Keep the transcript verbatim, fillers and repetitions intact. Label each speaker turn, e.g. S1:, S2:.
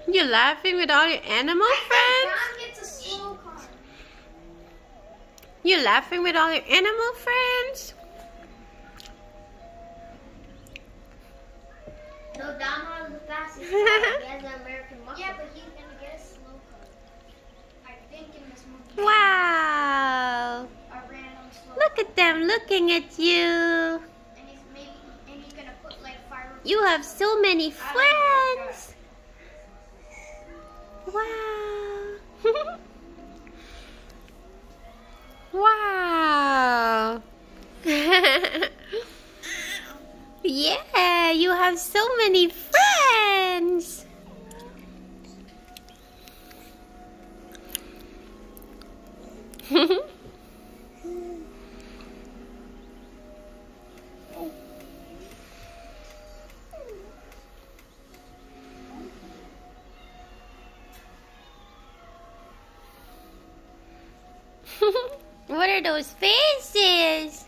S1: You laughing with all your animal friends?
S2: John gets a slow car.
S1: You laughing with all your animal friends?
S2: No, Don has the fastest car. He has an American muscle. Yeah, but he's gonna get a slow car. I think in this movie.
S1: Wow.
S2: A random slow
S1: Look at them looking at you.
S2: And he's maybe and he's gonna put like fireworks.
S1: You have so many friends. Wow. Wow. Yeah, you have so many friends. What are those faces?